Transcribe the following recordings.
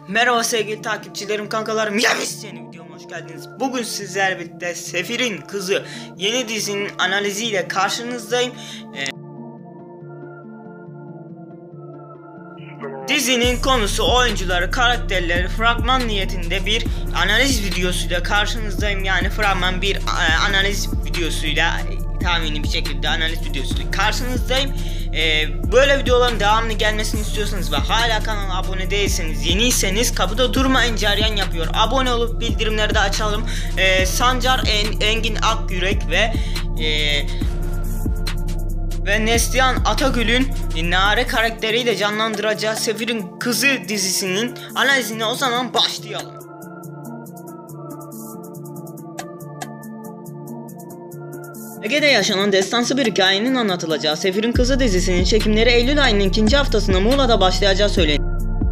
Merhaba sevgili takipçilerim, kankalarım, yeni videoma hoş geldiniz. Bugün sizlerle birlikte Sefir'in Kızı yeni dizinin analiziyle karşınızdayım. Dizinin konusu, oyuncuları, karakterleri, fragman niyetinde bir analiz videosuyla karşınızdayım. Yani fragman bir analiz videosuyla, tahmini bir şekilde analiz videosuyla karşınızdayım. Böyle videoların devamlı gelmesini istiyorsanız ve hala kanala abone değilseniz, yeniyseniz kapıda durmayın, ceryan yapıyor. Abone olup bildirimleri de açalım. Sancar Engin Akyürek ve Neslihan Atagül'ün Nare karakteriyle canlandıracağı Sefir'in Kızı dizisinin analizine o zaman başlayalım. Ege'de yaşanan destansı bir hikayenin anlatılacağı Sefir'in Kızı dizisinin çekimleri Eylül ayının ikinci haftasında Muğla'da başlayacağı söyleniyor.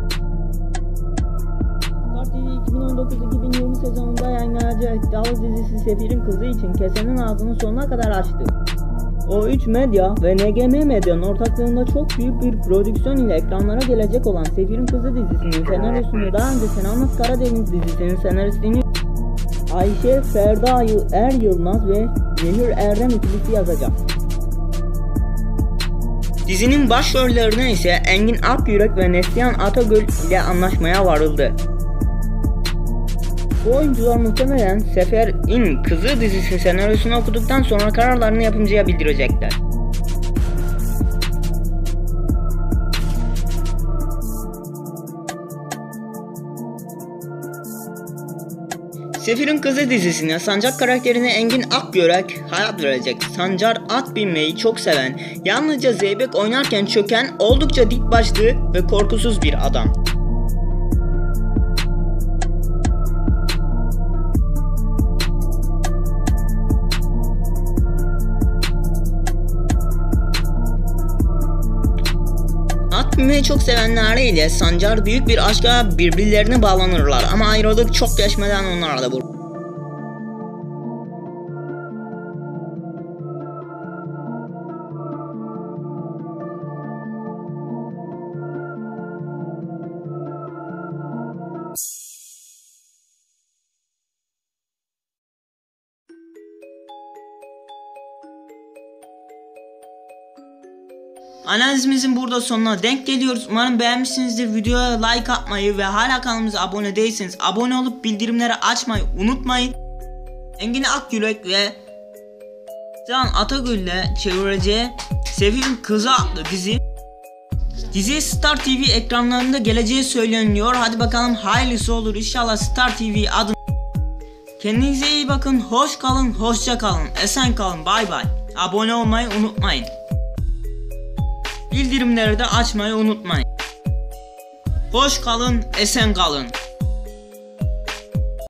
Star TV 2019-2020 sezonunda yayınlanacağı iddialı dizisi Sefir'in Kızı için kesenin ağzını sonuna kadar açtı. O3 Medya ve NGM Medya'nın ortaklığında çok büyük bir prodüksiyon ile ekranlara gelecek olan Sefir'in Kızı dizisinin senaryosunu daha önce Senanlık Karadeniz dizisinin senaristliğini Ayşe Ferda Er Yılmaz ve Zehir Erdem ikilisi yazacak. Dizinin başrollerine ise Engin Akyürek ve Neslihan Atagül ile anlaşmaya varıldı. Bu oyuncular muhtemelen Sefir'in Kızı dizisi senaryosunu okuduktan sonra kararlarını yapımcıya bildirecekler. Sefir'in Kızı dizisine Sancar karakterine Engin Akyürek hayat verecek. Sancar at binmeyi çok seven, yalnızca zeybek oynarken çöken, oldukça dik başlı ve korkusuz bir adam. At binmeyi çok sevenler ile Sancar büyük bir aşka birbirlerine bağlanırlar ama ayrılık çok geçmeden onlar da bulur. Analizimizin burada sonuna denk geliyoruz. Umarım beğenmişsinizdir. Videoya like atmayı ve hala kanalımıza abone değilseniz abone olup bildirimleri açmayı unutmayın. Engin Akyürek ve Neslihan Atagül ile çevireceği Sefir'in Kızı adlı dizi Star TV ekranlarında geleceği söyleniyor. Hadi bakalım hayırlısı olur inşallah Star TV adına. Kendinize iyi bakın. Hoş kalın, hoşça kalın, esen kalın, bay bay. Abone olmayı unutmayın. Bildirimleri de açmayı unutmayın. Hoş kalın, esen kalın.